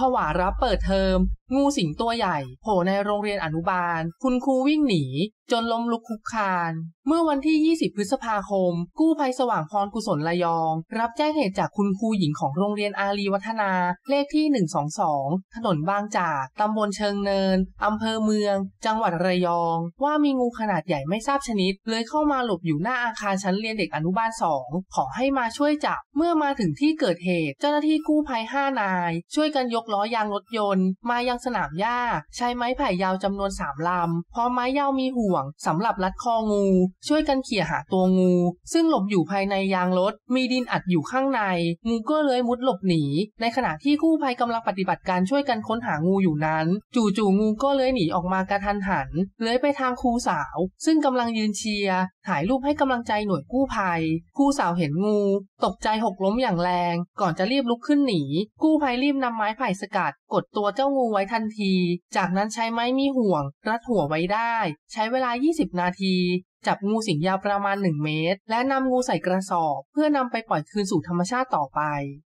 หวารับเปิดเทอมงูสิงตัวใหญ่โผล่ในโรงเรียนอนุบาลคุณครูวิ่งหนีจนล้มลุกคลุกคลานเมื่อวันที่20พฤษภาคมกู้ภัยสว่างพรกุศลระยองรับแจ้งเหตุจากคุณครูหญิงของโรงเรียนอารีวัฒนาเลขที่122ถนนบางจากตำบลเชิงเนินอำเภอเมืองจังหวัดระยองว่ามีงูขนาดใหญ่ไม่ทราบชนิดเลื้อยเข้ามาหลบอยู่หน้าอาคารชั้นเรียนเด็กอนุบาล2ขอให้มาช่วยจับเมื่อมาถึงที่เกิดเหตุเจ้าหน้าที่กู้ภัย5นายช่วยกันยกล้อยางรถยนต์มายังสนามหญ้าใช้ไม้ไผ่ยาวจำนวน3ลำพร้อมไม้ยาวมีห่วงสำหรับรัดคองูช่วยกันเขี่ยหาตัวงูซึ่งหลบอยู่ภายในยางรถมีดินอัดอยู่ข้างในงูก็เลื้อยมุดหลบหนีในขณะที่กู้ภัยกำลังปฏิบัติการช่วยกันค้นหางูอยู่นั้นจู่ๆงูก็เลื้อยหนีออกมากระทันหันเลื้อยไปทางครูสาวซึ่งกำลังยืนเชียร์ถ่ายรูปให้กำลังใจหน่วยกู้ภัยครูสาวเห็นงูตกใจหกล้มอย่างแรงก่อนจะรีบลุกขึ้นหนีกู้ภัยรีบนำไม้ไผ่สกัดกดตัวเจ้างูไว้ทันทีจากนั้นใช้ไม้มีห่วงรัดหัวไว้ได้ใช้เวลา20นาทีจับงูสิงยาวประมาณ1เมตรและนำงูใส่กระสอบเพื่อนำไปปล่อยคืนสู่ธรรมชาติต่อไป